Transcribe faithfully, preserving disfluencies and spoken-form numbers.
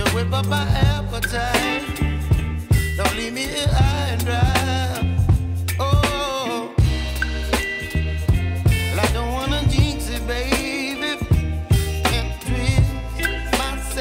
whip up my appetite. Don't leave me here high and dry.